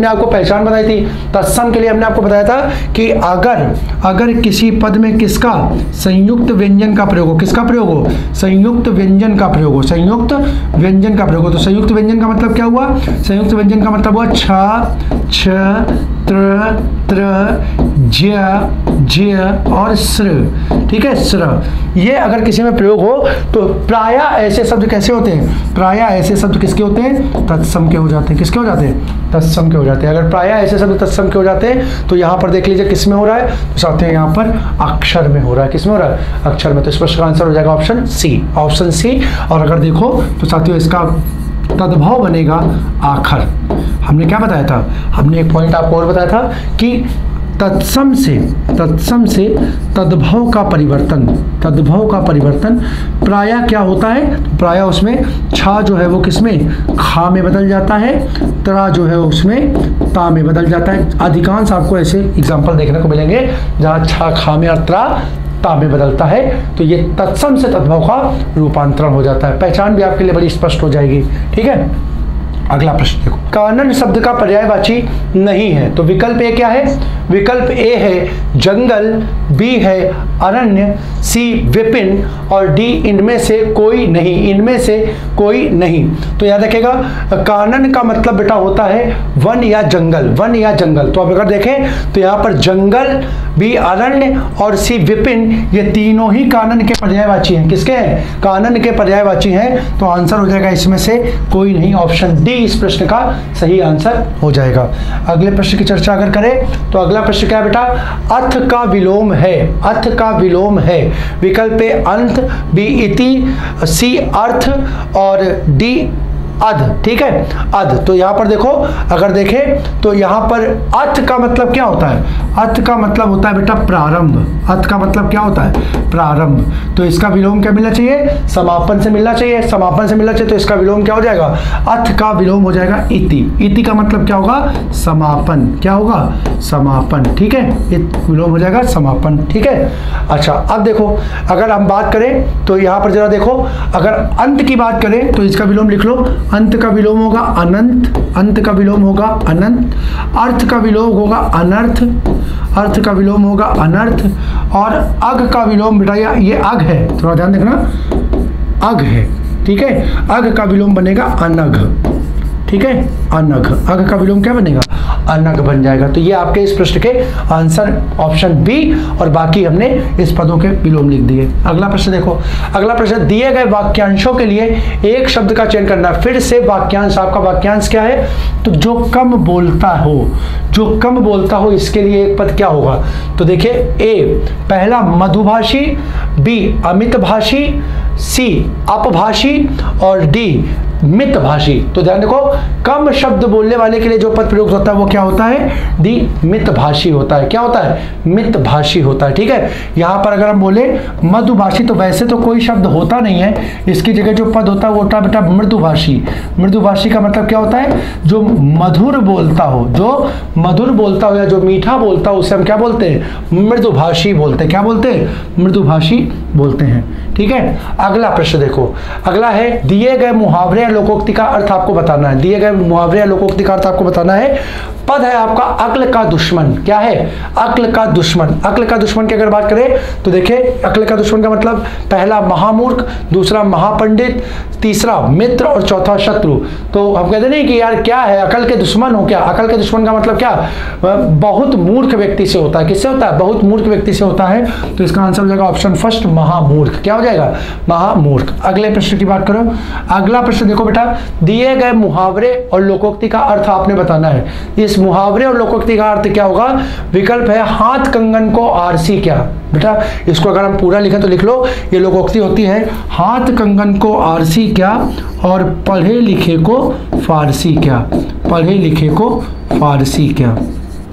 S1: हमने आपको पहचान बताई थी। तत्सम के लिए हमने आपको बताया था कि अगर किसी पद में किसका संयुक्त व्यंजन का प्रयोग हो, किसका प्रयोग हो, संयुक्त व्यंजन का प्रयोग हो, संयुक्त व्यंजन का प्रयोग हो। तो संयुक्त व्यंजन का मतलब क्या हुआ, संयुक्त व्यंजन का मतलब हुआ छ, त्र, ज्य, ज्य और श्र, ठीक है, श्र। ये अगर किसी में प्रयोग हो तो प्रायः ऐसे शब्द कैसे होते हैं, प्रायः ऐसे शब्द किसके होते हैं, तत्सम के हो जाते हैं। किसके हो जाते हैं, तत्सम के हो जाते हैं। अगर प्रायः ऐसे शब्द तत्सम के हो जाते हैं तो यहाँ पर देख लीजिए किस में हो रहा है, तो साथ में यहाँ पर अक्षर में हो रहा है। किस में हो रहा है, अक्षर में। तो इस प्रश्न का आंसर हो जाएगा ऑप्शन सी, ऑप्शन सी। और अगर देखो तो साथियों इसका तद्भव बनेगा आखर। हमने क्या बताया था, हमने एक पॉइंट आपको और बताया था कि तत्सम से तद्भव का परिवर्तन, तद्भव का परिवर्तन प्रायः क्या होता है, प्रायः उसमें छा जो है वो किसमें, खा में बदल जाता है, त्रा जो है उसमें ता में बदल जाता है। अधिकांश आपको ऐसे एग्जाम्पल देखने को मिलेंगे जहाँ छा खा में और त्रा ता में बदलता है। तो ये तत्सम से तद्भव का रूपांतरण हो जाता है। पहचान भी आपके लिए बड़ी स्पष्ट हो जाएगी, ठीक है। अगला प्रश्न देखो, कानन शब्द का पर्यायवाची नहीं है, तो विकल्प ए क्या है, विकल्प ए है जंगल, बी है अरण्य, सी विपिन और डी इनमें से कोई नहीं, इनमें से कोई नहीं। तो याद रखिएगा कानन का मतलब बेटा होता है वन या जंगल, वन या जंगल। तो अब अगर देखें तो यहाँ पर जंगल, बी अरण्य और सी विपिन, ये तीनों ही कानन के पर्यायवाची हैं। किसके हैं, कानन के पर्यायवाची हैं। तो आंसर हो जाएगा इसमें से कोई नहीं, ऑप्शन डी इस प्रश्न का सही आंसर हो जाएगा। अगले प्रश्न की चर्चा अगर करें तो अगला प्रश्न क्या है बेटा, अथ का विलोम है, अथ का विलोम है। विकल्प ए अंत, बी इति, सी अर्थ और डी अध, ठीक है, अध। तो यहाँ पर देखो अगर देखें तो यहाँ पर अथ का मतलब क्या होता है, अथ का मतलब होता है बेटा प्रारंभ, अथ का मतलब क्या होता है, प्रारंभ। तो इसका विलोम क्या मिलना चाहिए, समापन से मिलना चाहिए, समापन से मिलना चाहिए। तो इसका विलोम क्या हो जाएगा, अथ का विलोम हो जाएगा इति। इति का मतलब क्या होगा, समापन, क्या होगा, समापन, ठीक है, विलोम हो जाएगा समापन, ठीक है। अच्छा अब देखो अगर हम बात करें तो यहाँ पर जरा देखो, अगर अंत की बात करें तो इसका विलोम लिख लो, अंत का विलोम होगा अनंत, अंत का विलोम होगा अनंत। अर्थ का विलोम होगा अनर्थ, अर्थ का विलोम होगा अनर्थ। और अग का विलोम बेटा ये अग है, थोड़ा ध्यान देखना, अग है, ठीक है, अग का विलोम बनेगा अनघ, ठीक है, अनघ। अग का विलोम क्या बनेगा, अनघ बन जाएगा। तो ये आपके इस प्रश्न के आंसर ऑप्शन बी, और बाकी हमने इस पदों के विलोम लिख दिए। अगला प्रश्न देखो, अगला प्रश्न, दिए गए वाक्यांशों के लिए एक शब्द का चयन करना। फिर से वाक्यांश, आपका वाक्यांश क्या है, तो जो कम बोलता हो, जो कम बोलता हो इसके लिए एक पद क्या होगा। तो देखिए ए पहला मधुभाषी, बी अमितभाषी, सी अपभाषी और डी मितभाषी। तो ध्यान देखो कम शब्द बोलने वाले के लिए जो पद प्रयुक्त होता है वो क्या होता है, डी मितभाषी होता है। क्या होता है, मितभाषी होता है, ठीक है। यहाँ पर अगर हम बोले मधुभाषी तो वैसे तो कोई शब्द होता नहीं है, इसकी जगह जो पद होता है वो होता है बेटा मृदुभाषी। मृदुभाषी का मतलब क्या होता है, जो मधुर बोलता हो, जो मधुर बोलता हो या जो मीठा बोलता हो उसे हम क्या बोलते हैं, मृदुभाषी बोलते हैं। क्या बोलते हैं, मृदुभाषी बोलते हैं, ठीक है। अगला प्रश्न देखो, अगला है दिए गए मुहावरे लोकोक्ति का अर्थ आपको बताना है। दिए गए मुहावरे या लोकोक्ति का अर्थ आपको बताना है। पद है आपका अक्ल का दुश्मन। क्या है, अक्ल का दुश्मन। अक्ल का दुश्मन की अगर बात करें तो देखिए अक्ल का दुश्मन का मतलब पहला महामूर्ख, दूसरा महापंडित, तीसरा मित्र और चौथा शत्रु। तो हम कहते नहीं कि यार क्या है, अकल के दुश्मन हो क्या। अकल के दुश्मन का मतलब क्या, बहुत मूर्ख व्यक्ति से होता है। किससे होता है, बहुत मूर्ख व्यक्ति से होता है। तो इसका आंसर हो जाएगा ऑप्शन फर्स्ट महामूर्ख। क्या हो जाएगा, महामूर्ख। अगले प्रश्न की बात करो, अगला प्रश्न देखो बेटा, दिए गए मुहावरे और लोकोक्ति का अर्थ आपने बताना है। इस मुहावरे और लोकोक्ति का अर्थ क्या होगा, विकल्प है हाथ कंगन को आरसी क्या। बेटा इसको अगर हम पूरा लिखें तो लिख लो, ये लोकोक्ति होती है हाथ कंगन को आरसी क्या और पढ़े लिखे को फारसी क्या। पढ़े लिखे को फारसी क्या।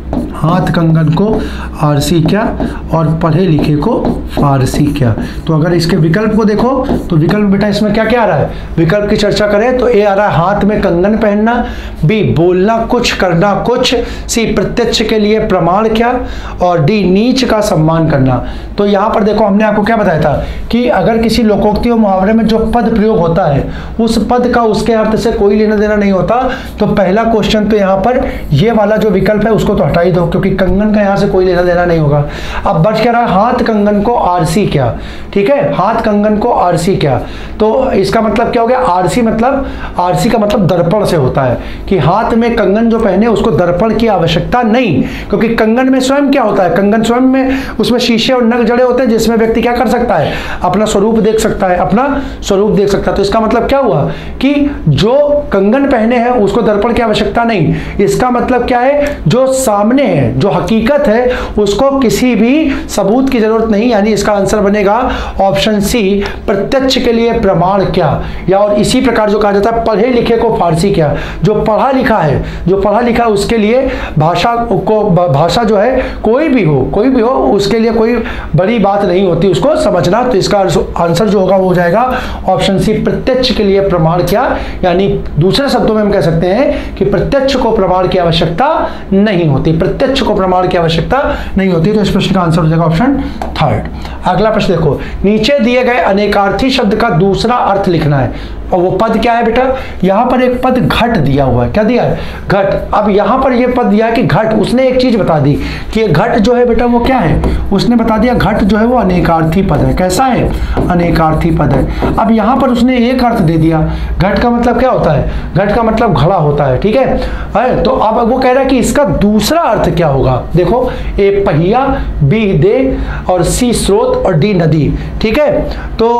S1: हाथ कंगन को आरसी क्या और पढ़े लिखे को फारसी क्या। तो अगर इसके विकल्प को देखो तो विकल्प बेटा इसमें क्या क्या आ रहा है, विकल्प की चर्चा करें तो ए आ रहा है हाथ में कंगन पहनना, बी बोलना कुछ करना कुछ, सी प्रत्यक्ष के लिए प्रमाण क्या, और डी नीच का सम्मान करना। तो यहाँ पर देखो हमने आपको क्या बताया था कि अगर किसी लोकोक्ति और मुहावरे में जो पद प्रयोग होता है उस पद का उसके अर्थ से कोई लेना देना नहीं होता, तो पहला क्वेश्चन तो यहाँ पर ये वाला जो विकल्प है उसको तो हटा ही दो, क्योंकि कंगन का यहाँ से कोई लेना देना नहीं होगा। अब बच क्या रहा है हाथ कंगन को आरसी क्या। ठीक है, हाथ कंगन को आरसी क्या, तो इसका मतलब क्या हो गया, आरसी मतलब, आरसी का मतलब दर्पण से होता है कि हाथ में कंगन जो पहने उसको दर्पण की आवश्यकता नहीं, क्योंकि कंगन में स्वयं क्या होता है, कंगन स्वयं में उसमें शीशे और नग जड़े होते हैं जिसमें व्यक्ति क्या कर सकता है, अपना स्वरूप देख सकता है, अपना स्वरूप देख सकता है। तो इसका मतलब क्या हुआ कि जो कंगन पहने हैं उसको दर्पण की आवश्यकता नहीं, इसका मतलब क्या है जो सामने है, जो हकीकत है उसको किसी भी सबूत की जरूरत नहीं, यानी इसका आंसर बनेगा ऑप्शन सी प्रत्यक्ष के लिए प्रमाण क्या। या और इसी प्रकार जो कहा जाता है पढ़े लिखे को फारसी क्या, जो पढ़ा लिखा है, जो पढ़ा लिखा है उसके लिए भाषा को, भाषा जो है कोई भी हो उसके लिए कोई बड़ी बात नहीं होती उसको समझना। तो इसका आंसर जो होगा वो हो जाएगा ऑप्शन सी प्रत्यक्ष के लिए प्रमाण क्या, यानी दूसरे शब्दों में हम कह सकते हैं कि प्रत्यक्ष को प्रमाण की आवश्यकता नहीं होती, प्रत्यक्ष को प्रमाण की आवश्यकता नहीं होती। तो इस प्रश्न का आंसर हो जाएगा ऑप्शन थर्ड। अगला प्रश्न देखो, नीचे दिए गए अनेकार्थी शब्द का दूसरा अर्थ लिखना है, और वो पद क्या है बेटा, यहाँ पर एक पद घट दिया हुआ है, क्या दिया है, घट। अब यहाँ पर ये पद दिया है कि घट, उसने एक चीज बता दी कि घट जो है बेटा वो क्या है, उसने बता दिया घट जो है वो अनेकार्थी पद है। कैसा है, अनेकार्थी पद है। अब यहाँ पर उसने एक अर्थ दे दिया, घट का मतलब क्या होता है, घट का मतलब घड़ा होता है, ठीक है। तो अब वो कह रहा है कि इसका दूसरा अर्थ क्या होगा, देखो ए पहिया, बी देह और सी स्रोत और डी नदी, ठीक है। तो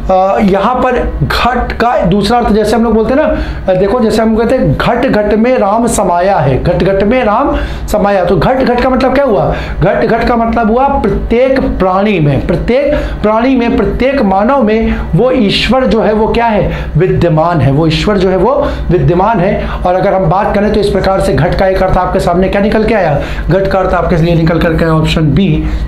S1: यहाँ पर घट का दूसरा अर्थ जैसे हम लोग बोलते हैं ना, देखो जैसे हम कहते हैं घट घट में राम समाया है, घट घट में राम समाया, तो घट घट का मतलब क्या हुआ, घट घट का मतलब हुआ प्रत्येक प्राणी में, प्रत्येक प्राणी में, प्रत्येक मानव में वो ईश्वर जो है वो क्या है, विद्यमान है, वो ईश्वर जो है वो विद्यमान है। और अगर हम बात करें तो इस प्रकार से घट का एक अर्थ आपके सामने क्या निकल के आया, घट का अर्थ आपके लिए निकल करके ऑप्शन बी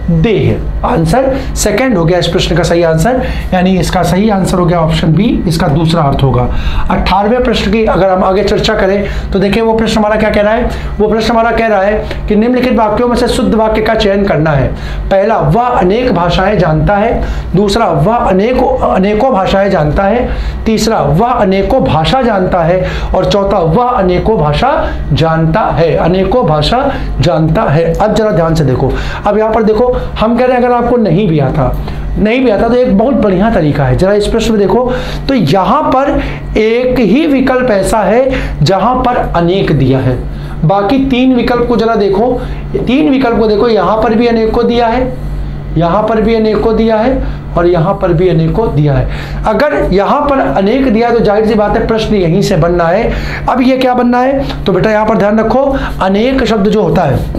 S1: देह। आंसर सेकंड हो गया इस प्रश्न का सही आंसर, यानी इसका सही आंसर हो गया ऑप्शन बी, इसका दूसरा अर्थ होगा। 18वें प्रश्न की अगर हम आगे चर्चा करें तो देखिए वो प्रश्न हमारा क्या कह रहा है, वो प्रश्न हमारा कह रहा है कि निम्नलिखित वाक्यों में से शुद्ध वाक्य का चयन करना है। पहला, वह अनेक भाषाएं जानता है। दूसरा, वह अनेकों भाषाएं जानता है। तीसरा, वह अनेकों भाषा जानता है। और चौथा, वह अनेकों भाषा जानता है, अनेकों भाषा जानता है। अब जरा ध्यान से देखो, अब यहाँ पर देखो हम कह रहे हैं अगर आपको नहीं भी आता तो एक बहुत बढ़िया तरीका है, जरा इस प्रश्न में देखो तो यहाँ पर एक ही विकल्प ऐसा है जहां पर अनेक दिया है, बाकी तीन विकल्प को जरा देखो, तीन विकल्प को देखो, यहाँ पर भी अनेक को दिया है, यहाँ पर भी अनेक को दिया है और यहाँ पर भी अनेक को दिया है। अगर यहाँ पर अनेक दिया है तो जाहिर सी बात है प्रश्न यहीं से बनना है। अब ये क्या बनना है, तो बेटा यहाँ पर ध्यान रखो, अनेक शब्द जो होता है,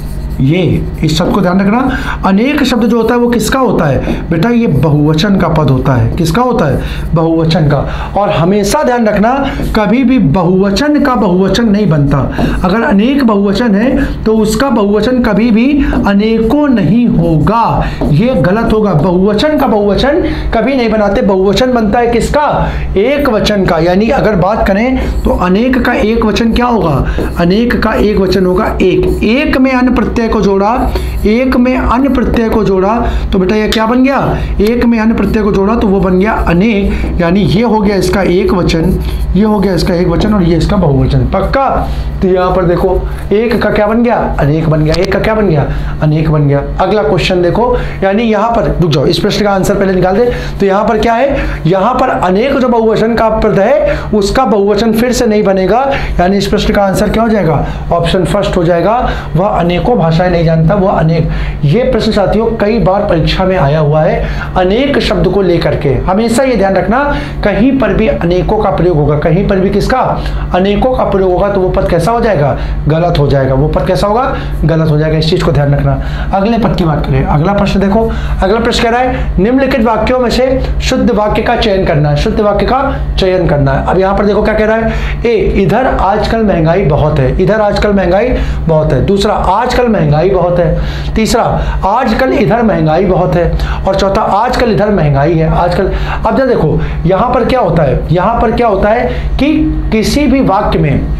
S1: ये इस शब्द को ध्यान रखना, अनेक शब्द जो होता है वो किसका होता है बेटा, ये बहुवचन का पद होता है। किसका होता है, बहुवचन का। और हमेशा ध्यान रखना कभी भी बहुवचन का बहुवचन नहीं बनता, अगर अनेक बहुवचन है तो उसका बहुवचन कभी भी अनेकों नहीं होगा, ये गलत होगा। बहुवचन का बहुवचन कभी नहीं बनाते, बहुवचन बनता है किसका, एक वचन का। यानी अगर बात करें तो अनेक का एक वचन क्या होगा, अनेक का एक वचन होगा एक। एक में अन्य प्रत्यय को जोड़ा, एक में अन्य प्रत्यय को जोड़ा तो बेटा ये क्या बन गया, एक में अन्य प्रत्यय को जोड़ा तो वो बन गया अनेक, यानी ये हो गया इसका एक वचन, ये हो गया इसका एक वचन और ये इसका बहुवचन। पक्का। तो यहाँ पर देखो एक का क्या बन गया, अनेक बन गया, एक का क्या बन गया, अनेक बन गया। अगला क्वेश्चन देखो, यानी यहाँ पर रुक जाओ, इस प्रश्न का आंसर पहले निकाल दे। तो यहाँ पर क्या है, यहाँ पर अनेक जो बहुवचन का पद है उसका बहुवचन फिर से नहीं बनेगा, यानी इस प्रश्न का आंसर क्या हो जाएगा, ऑप्शन फर्स्ट हो जाएगा, वह अनेकों भाषा भाषाएं नहीं जानता वो अनेक। ये प्रश्न साथियों कई बार परीक्षा में आया हुआ है, अनेक शब्द को लेकर के। हमेशा ये ध्यान रखना, कहीं पर भी अनेकों का प्रयोग होगा, कहीं पर भी किसका, अनेकों का प्रयोग होगा, तो वो पद कैसा हो जाएगा, गलत हो जाएगा। वो पद कैसा होगा, गलत हो जाएगा। इस चीज को ध्यान रखना। अगले पद की बात करें, अगला प्रश्न देखो। अगला प्रश्न कह रहा है निम्नलिखित वाक्यों में से शुद्ध वाक्य का चयन करना है, शुद्ध वाक्य का चयन करना है। अब यहां पर देखो क्या कह रहा है, ए इधर आजकल महंगाई बहुत है, इधर आजकल महंगाई बहुत है। दूसरा आजकल महंगाई बहुत है। तीसरा आजकल इधर महंगाई बहुत है। और चौथा आजकल इधर महंगाई है। आजकल, अब जरा देखो यहां पर क्या होता है, यहां पर क्या होता है कि किसी भी वाक्य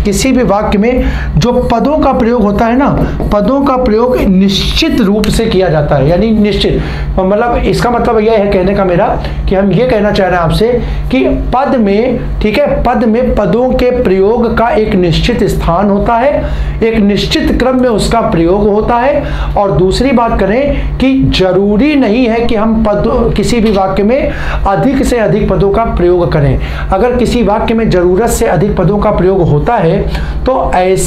S1: में जो पदों का प्रयोग होता है ना, पदों का प्रयोग निश्चित रूप से किया जाता है, यानी निश्चित, मतलब इसका मतलब यह है कहने का मेरा कि हम ये कहना चाह रहे हैं आपसे कि पद में, ठीक है, पद में पदों के प्रयोग का एक निश्चित स्थान होता है, एक निश्चित क्रम में उसका प्रयोग होता है। और दूसरी बात करें कि जरूरी नहीं है कि हम पद किसी भी वाक्य में अधिक से अधिक पदों का प्रयोग करें। अगर किसी वाक्य में जरूरत से अधिक पदों का प्रयोग होता है तो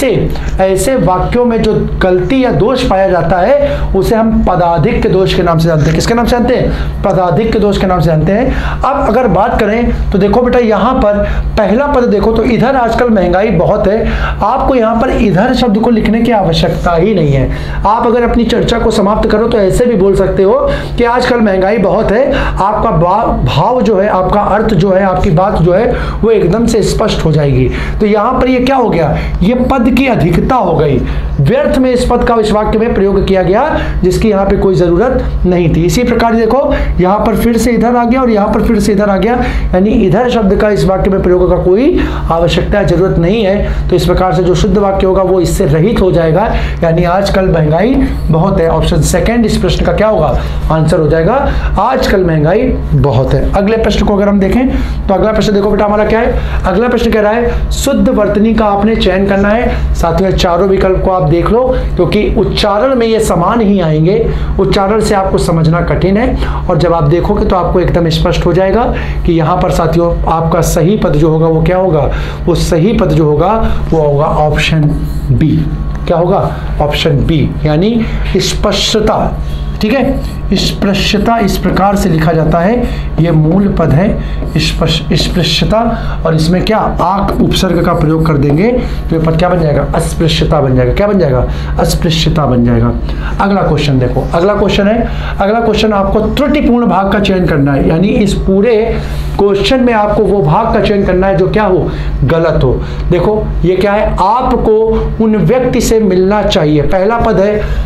S1: ऐसे वाक्यों में जो गलती या दोष पाया जाता है उसे हम पदाधिक्य दोष के नाम से जानते हैं। किसके नाम से जानते हैं, पदाधिक्य दोष के नाम से जानते हैं। अब अगर बात करें तो देखो बेटा यहां पर पहला पद देखो तो इधर आजकल महंगाई बहुत है, आपको यहां पर इधर शब्द को लिखने की आवश्यकता ही नहीं है। आप अगर अपनी चर्चा को समाप्त करो तो ऐसे भी बोल सकते हो कि आजकल महंगाई बहुत है, आपका भाव जो है, आपका अर्थ जो है, आपकी बात जो है वो एकदम से स्पष्ट हो जाएगी। तो यहां पर ये क्या हो गया, ये पद की अधिकता हो गई, व्यर्थ में इस पद का इस वाक्य में प्रयोग किया गया जिसकी यहां पे कोई जरूरत नहीं थी। इसी प्रकार देखो यहां पर फिर से इधर आ गया और यहां पर फिर से इधर आ गया, यानी इधर शब्द का इस वाक्य में प्रयोग का कोई आवश्यकता जरूरत नहीं है। तो इस प्रकार से जो शुद्ध वाक्य होगा वो इससे रहित हो जाएगा, यानी आजकल महंगाई बहुत है। ऑप्शन सेकंड इस प्रश्न का क्या होगा, आंसर हो जाएगा आजकल महंगाई बहुत है। अगले प्रश्न को अगर हम देखें तो अगला प्रश्न देखो बेटा हमारा क्या है, अगला प्रश्न कह रहा है शुद्ध वर्तनी का आपने चयन करना है। साथियों चारों विकल्प को आप देख लो क्योंकि उच्चारण में ये समान ही आएंगे, उच्चारण से आपको समझना कठिन है और जब आप देखोगे तो आपको एकदम स्पष्ट हो जाएगा कि यहाँ पर साथियों आपका सही पद जो होगा वो क्या होगा, वो सही पद जो होगा वो होगा ऑप्शन बी। क्या होगा, ऑप्शन बी, यानी स्पष्टता। ठीक है, स्पष्टता इस प्रकार से लिखा जाता है, ये मूल पद है स्पष्टता, और इसमें क्या आक उपसर्ग का प्रयोग कर देंगे तो ये पद क्या बन जाएगा, अस्पृश्यता बन जाएगा। क्या बन जाएगा, अस्पृश्यता बन जाएगा। अगला क्वेश्चन देखो, अगला क्वेश्चन है, अगला क्वेश्चन आपको त्रुटिपूर्ण भाग का चयन करना है, यानी इस पूरे क्वेश्चन में आपको वो भाग का चयन करना है जो क्या हो, गलत हो। देखो ये क्या है, आपको उन व्यक्ति से मिलना चाहिए, पहला पद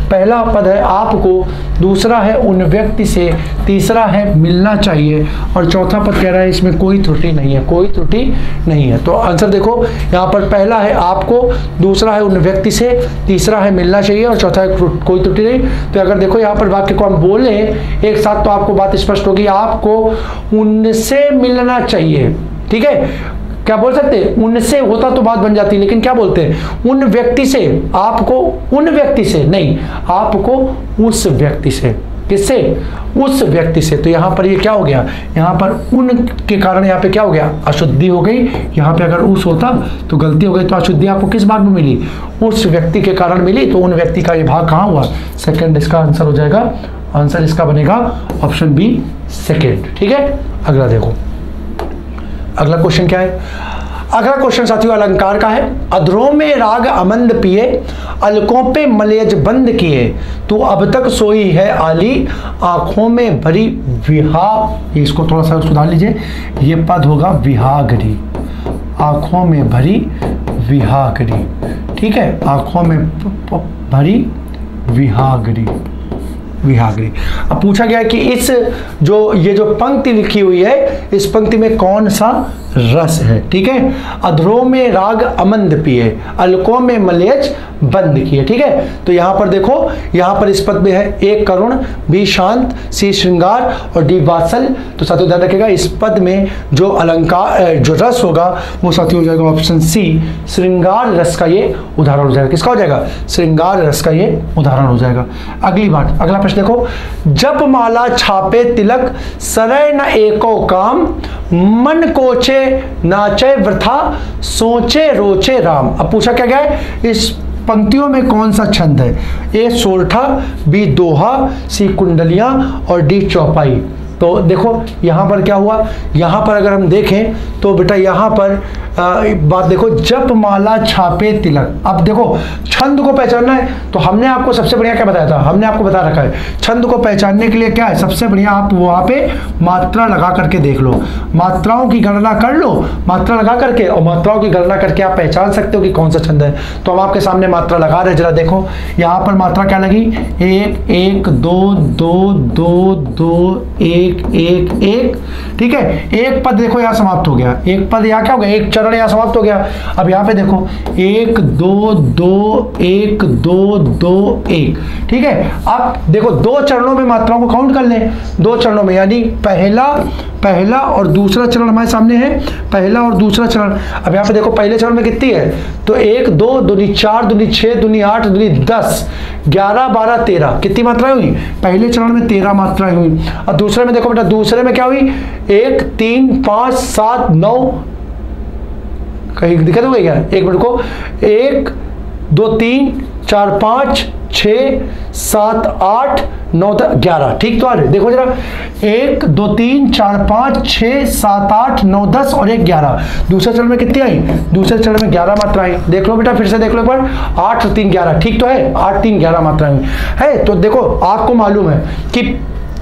S1: है आपको, दूसरा है उन व्यक्ति से, तीसरा है मिलना चाहिए और चौथा पद कह रहा है इसमें कोई त्रुटि नहीं है, कोई त्रुटि नहीं है। तो आंसर देखो यहाँ पर पहला है आपको, दूसरा है उन व्यक्ति से, तीसरा है मिलना चाहिए और चौथा है कोई त्रुटि नहीं। तो अगर देखो यहाँ पर वाक्य को हम बोले एक साथ तो आपको बात स्पष्ट होगी, आपको उनसे मिलना चाहिए। ठीक है, क्या बोल सकते हैं, उनसे होता तो बात बन जाती, लेकिन क्या बोलते हैं, उन व्यक्ति से, आपको उन व्यक्ति से नहीं, आपको उस व्यक्ति से। किससे, उस व्यक्ति से। तो यहां पर ये क्या हो गया, यहां पर उन के कारण यहां पे क्या हो गया, अशुद्धि हो गई। यहां पे अगर उस होता तो गलती हो गई, तो अशुद्धि आपको किस भाग में मिली, उस व्यक्ति के कारण मिली, तो उन व्यक्ति का ये भाग कहां हुआ, सेकंड इसका आंसर हो जाएगा। आंसर इसका बनेगा ऑप्शन बी सेकेंड। ठीक है, अगला देखो, अगला क्वेश्चन क्या है, अगला क्वेश्चन साथियों अलंकार का है। अधरों में राग अमंद पिए, अलकों पे मलेज बंद किए, तू अब तक सोई है आली, आंखों में भरी विहा, इसको थोड़ा सा सुधार लीजिए, ये पद होगा विहागरी, आंखों में भरी विहागरी। ठीक है, आंखों में भरी विहागरी, विहागरी। अब पूछा गया कि इस ये जो पंक्ति लिखी हुई है, इस पंक्ति में कौन सा रस है। ठीक है, अधरों में राग अमंद पिए, अलकों में मलेच बंद किए। ठीक है, तो यहां पर देखो, यहां पर इस पद में है एक करुण, बी शांत, सी श्रृंगार और डी वात्सल। तो साथियों ध्यान रखिएगा, इस पद में जो अलंकार जो रस होगा वो साथियों हो जाएगा ऑप्शन सी, श्रृंगार रस का ये उदाहरण हो जाएगा। किसका हो जाएगा, श्रृंगार रस का ये उदाहरण हो जाएगा। अगली बात, अगला प्रश्न देखो, जप माला छापे तिलक, सरय न एको काम, मन कोचे नाचे वृथा, सोचे रोचे राम। अब पूछा क्या गया है, इस पंक्तियों में कौन सा छंद है? ए सोरठा, बी दोहा, सी कुंडलियां और डी चौपाई। तो देखो यहाँ पर क्या हुआ, यहाँ पर अगर हम देखें तो बेटा यहाँ पर बात देखो, जप माला छापे तिलक। अब देखो छंद को पहचानना है तो हमने आपको सबसे बढ़िया क्या बताया था, हमने आपको बता रखा है छंद को पहचानने के लिए क्या है, सबसे बढ़िया आप वहाँ पे मात्रा लगा करके देख लो, मात्राओं की गणना कर लो, मात्रा लगा करके और मात्राओं की गणना करके आप पहचान सकते हो कि कौन सा छंद है। तो हम आपके सामने मात्रा लगा रहे, जरा देखो यहाँ पर मात्रा क्या लगी, एक एक दो दो दो दो एक एक एक, ठीक है। एक पद देखो यहाँ समाप्त हो गया, एक पद यहाँ क्या हो गया, एक चरण यहाँ समाप्त हो गया। अब यहाँ पे देखो एक दो दो एक दो दो एक, ठीक है। अब देखो दो चरणों में मात्राओं को काउंट कर लें, दो चरणों में यानी पहला और दूसरा चरण हमारे सामने है, पहला और दूसरा चरण। अब यहाँ पे देखो पहले चरण में कितनी है, तो एक दो दूनी चार दूनी छः दूनी आठ दूनी 10 11 12 13, कितनी मात्राएं हुई, पहले चरण में 13 मात्राएं हुई। और दूसरे में देखो बेटा, दूसरे में क्या हुई, 1 3 5 7 9, कहीं दिक्कत हो गई क्या, एक मिनट को, 1 2 3 4 5 6 7 8 9 11, ठीक। तो आ रहे देखो जरा, 1 2 3 4 5 6 7 8 9 10 और 1 11। दूसरे चरण में कितनी आई, दूसरे चरण में 11 मात्राएं। देख लो बेटा, फिर से देख लो एक बार, 8 3 11, ठीक तो है, 8 3 11 मात्राएं है। तो देखो आपको मालूम है कि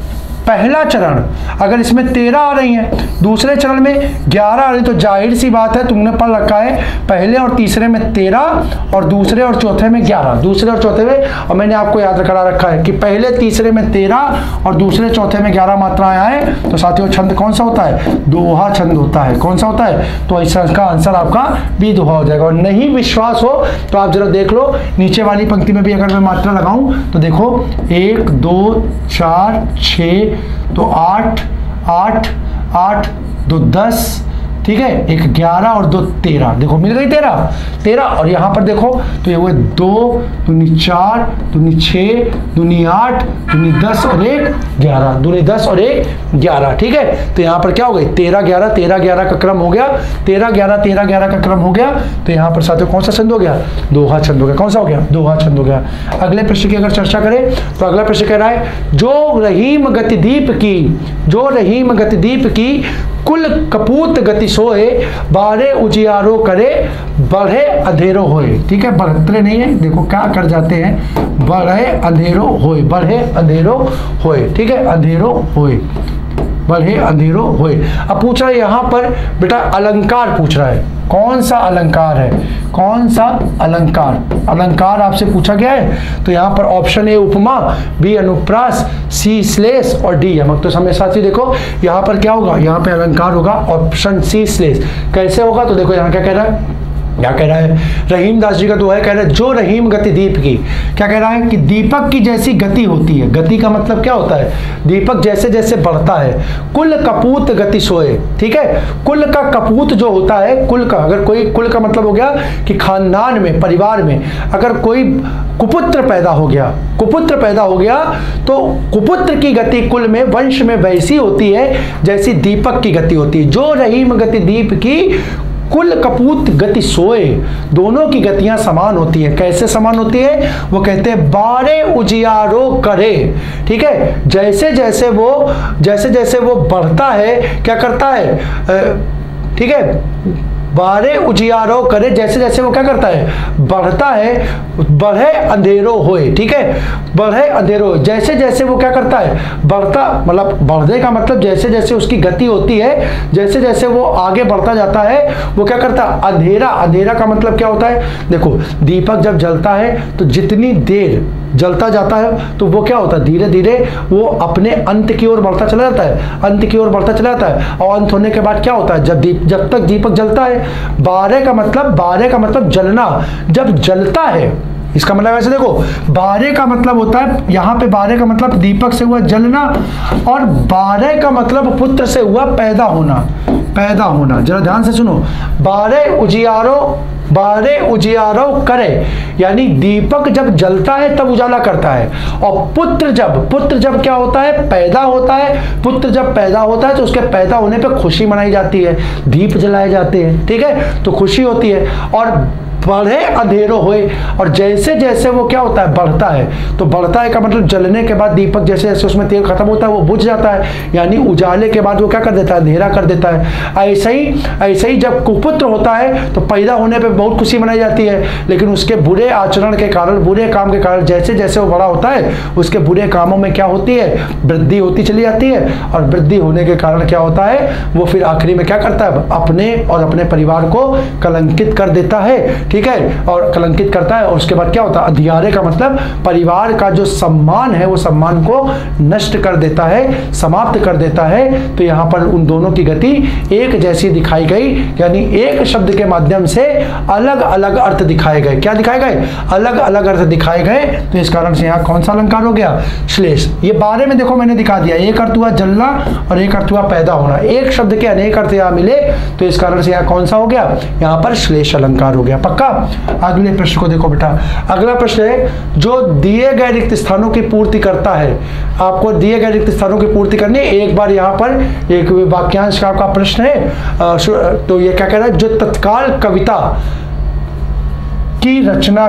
S1: पहला चरण अगर इसमें 13 आ रही हैं, दूसरे चरण में 11 आ रही, तो जाहिर सी बात है तुमने पढ़ रखा है पहले और तीसरे में 13 और दूसरे और चौथे में 11, दूसरे और चौथे में। और मैंने आपको याद करा रखा है कि पहले तीसरे में 13 और दूसरे चौथे में 11 मात्राएं आए, तो साथियों छंद कौन सा होता है, दोहा छंद होता है। कौन सा होता है, तो इसका आंसर आपका बी दोहा हो जाएगा। और नहीं विश्वास हो तो आप जरा देख लो नीचे वाली पंक्ति में भी अगर मैं मात्रा लगाऊं तो देखो 1 2 4 6 तो 8 8 8 2 10, ठीक है, एक 11 और 2 13, देखो मिल गई 13 और यहाँ पर देखो तो ये हुए 2 दूनी 4 दूनी 6 दूनी 8 दूनी 10 और 1 11, दूनी 10 और 1 11, ठीक है। तो यहाँ पर क्या हो गई, 13 11 13 11 का क्रम हो गया, 13 11 13 11 का क्रम हो गया। तो यहाँ पर साथियों कौन सा छंद हो गया, दोहा छंद हो गया। कौन सा हो गया, दोहा छंद हो गया। अगले प्रश्न की अगर चर्चा करें तो अगला प्रश्न कह रहा है, जो रहीम गतिदीप की, जो रहीम गतिदीप की कुल कपूत गति सोए, बारे उजियारो करे बढ़े अंधेरो होए, ठीक है, बढ़ते नहीं है, देखो क्या कर जाते हैं, बढ़े अंधेरो होए, बढ़े अंधेरो होए, ठीक है, अंधेरो होए, बढ़े अंधेरो होए। अब पूछ रहा है यहाँ पर बेटा अलंकार पूछ रहा है, कौन सा अलंकार है, कौन सा अलंकार, अलंकार आपसे पूछा गया है। तो यहाँ पर ऑप्शन ए उपमा, बी अनुप्रास, सी श्लेष और डी यमक। तो समय साथी देखो यहाँ पर क्या होगा, यहाँ पे अलंकार होगा ऑप्शन सी श्लेष। कैसे होगा, तो देखो यहाँ क्या कह रहा है, क्या कह रहा है, रहीम दास जी का दोहा है, कह रहा है जो रहीम गति दीप की, क्या कह रहा है कि दीपक की जैसी गति होती है। गति का मतलब क्या होता है, दीपक जैसे जैसे बढ़ता है, कुल कपूत गति सोए, ठीक है। कुल का कपूत जो होता है, कुल का, अगर कोई, कुल का मतलब हो गया कि खानदान में, परिवार में अगर कोई कुपुत्र पैदा हो गया, कुपुत्र पैदा हो गया, तो कुपुत्र की गति कुल में, वंश में वैसी होती है जैसी दीपक की गति होती है। जो रहीम गति दीप की कुल कपूत गति सोए, दोनों की गतियां समान होती है। कैसे समान होती है, वो कहते हैं बारे उजियारो करे, ठीक है। जैसे जैसे वो बढ़ता है, क्या करता है, ठीक है, बारे उजियारो करे, जैसे जैसे वो क्या करता है, बढ़ता है, बढ़े अंधेरो होए, ठीक है, बढ़े अंधेरो, जैसे जैसे वो क्या करता है, बढ़ता, मतलब बढ़ने का मतलब जैसे जैसे उसकी गति होती है, जैसे जैसे वो आगे बढ़ता जाता है, वो क्या करता है, अंधेरा, अंधेरा का मतलब क्या होता है, देखो दीपक जब जलता है तो जितनी देर जलता जाता है तो वो क्या होता है, धीरे धीरे वो अपने अंत की ओर बढ़ता चला जाता है, अंत की ओर बढ़ता चला जाता है। और अंत होने के बाद क्या होता है, जब तक दीपक जलता है, बारे का मतलब जलना, जब जलता है, इसका मतलब ऐसे देखो, बारे का मतलब होता है, यहाँ पे बारे का मतलब दीपक से हुआ जलना, और बारे का मतलब पुत्र से हुआ पैदा होना, पैदा होना। जरा ध्यान से सुनो, बारे उजियारो करे, यानी दीपक जब जलता है तब उजाला करता है, और पुत्र जब क्या होता है, पैदा होता है, पुत्र जब पैदा होता है तो उसके पैदा होने पे खुशी मनाई जाती है, दीप जलाए जाते हैं, ठीक है, तो खुशी होती है। और बढ़े अंधेरों होए। और जैसे जैसे वो क्या होता है, बढ़ता है, तो बढ़ता है का मतलब जलने के बाद दीपक जैसे जैसे उसमें तेल खत्म होता है वो बुझ जाता है, यानी उजाले के बाद वो क्या कर देता है, अंधेरा कर देता है। ऐसे ही जब कुपुत्र होता है तो पैदा होने पे बहुत खुशी मनाई जाती है, लेकिन उसके बुरे आचरण के कारण, बुरे काम के कारण जैसे जैसे वो बड़ा होता है उसके बुरे कामों में क्या होती है, वृद्धि होती चली जाती है। और वृद्धि होने के कारण क्या होता है, वो फिर आखिरी में क्या करता है, अपने और अपने परिवार को कलंकित कर देता है। ठीक है, और कलंकित करता है और उसके बाद क्या होता है, अंधियारे का मतलब परिवार का जो सम्मान है वो सम्मान को नष्ट कर देता है, समाप्त कर देता है। तो यहाँ पर उन दोनों की गति एक जैसी दिखाई गई, यानी एक शब्द के माध्यम से अलग अलग अर्थ दिखाए गए। क्या दिखाए गए, अलग अलग अर्थ दिखाए गए। तो इस कारण से यहाँ कौन सा अलंकार हो गया, श्लेष। ये बारे में देखो मैंने दिखा दिया, एक अर्थ हुआ जलना और एक अर्थ हुआ पैदा होना, एक शब्द के अनेक अर्थ यहाँ मिले, तो इस कारण से यहाँ कौन सा हो गया, यहाँ पर श्लेष अलंकार हो गया। पक्का। अगले प्रश्न को देखो बेटा, अगला प्रश्न है जो दिए गए रिक्त स्थानों की पूर्ति करता है। आपको दिए गए रिक्त स्थानों की पूर्ति करनी है। एक बार यहाँ पर एक वाक्यांश का आपका प्रश्न है, तो ये क्या कह रहा है, जो तत्काल कविता की रचना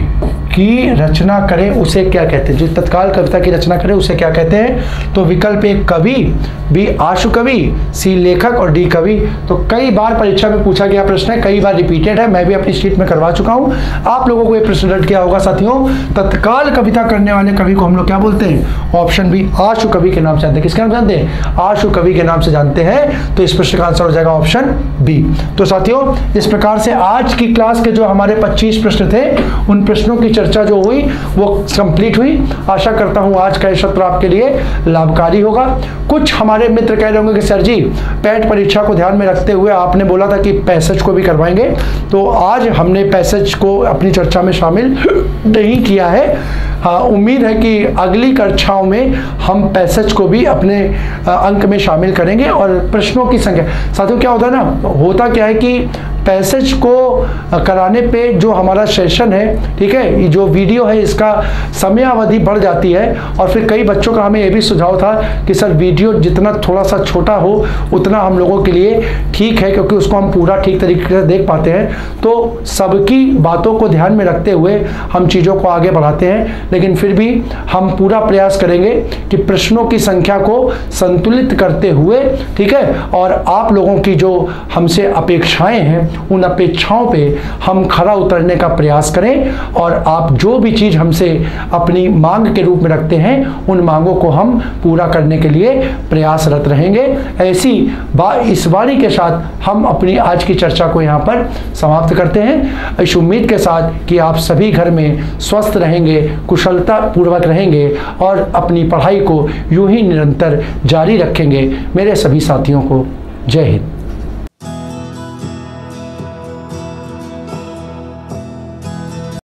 S1: करे उसे क्या कहते हैं, जो तत्काल कविता की रचना करे उसे क्या कहते हैं। तो विकल्प एक कवि, बी आशु कवि, सी लेखक और डी कवि। तो कई बार परीक्षा में पूछा गया प्रश्न है, कई बार रिपीटेड है, मैं भी अपनी शीट में करवा चुका हूं, आप लोगों को ये प्रश्न रट गया होगा साथियों। तत्काल कविता करने वाले कवि को हम लोग क्या बोलते हैं, ऑप्शन बी आशु कवि के नाम से जानते हैं। किसके नाम जानते हैं, आशु कवि के नाम से जानते हैं। तो इस प्रश्न का आंसर हो जाएगा ऑप्शन बी। तो साथियों इस प्रकार से आज की क्लास के जो हमारे 25 प्रश्न थे उन प्रश्नों की चर्चा जो हुई वो कंप्लीट हुई। आशा करता हूं आज का सत्र आपके लिए लाभकारी होगा। कुछ हमारे मित्र कह रहे होंगे कि सर जी पैट परीक्षा को ध्यान में रखते हुए आपने बोला था कि पैसेज को भी करवाएंगे, तो आज हमने पैसेज को अपनी चर्चा में शामिल नहीं किया है। हाँ, उम्मीद है कि अगली कक्षाओं में हम पैसेज को भी अपने अंक में शामिल करेंगे। और प्रश्नों की संख्या साथियों क्या होता है ना, होता क्या है कि पैसेज को कराने पे जो हमारा सेशन है, ठीक है, जो वीडियो है इसका समय अवधि बढ़ जाती है। और फिर कई बच्चों का हमें ये भी सुझाव था कि सर वीडियो जितना थोड़ा सा छोटा हो उतना हम लोगों के लिए ठीक है, क्योंकि उसको हम पूरा ठीक तरीके से देख पाते हैं। तो सबकी बातों को ध्यान में रखते हुए हम चीज़ों को आगे बढ़ाते हैं, लेकिन फिर भी हम पूरा प्रयास करेंगे कि प्रश्नों की संख्या को संतुलित करते हुए, ठीक है, और आप लोगों की जो हमसे अपेक्षाएं हैं उन अपेक्षाओं पे हम खरा उतरने का प्रयास करें। और आप जो भी चीज़ हमसे अपनी मांग के रूप में रखते हैं उन मांगों को हम पूरा करने के लिए प्रयासरत रहेंगे। ऐसी इस वाणी के साथ हम अपनी आज की चर्चा को यहाँ पर समाप्त करते हैं, इस उम्मीद के साथ कि आप सभी घर में स्वस्थ रहेंगे, कुशलता पूर्वक रहेंगे और अपनी पढ़ाई को यूं ही निरंतर जारी रखेंगे। मेरे सभी साथियों को जय हिंद।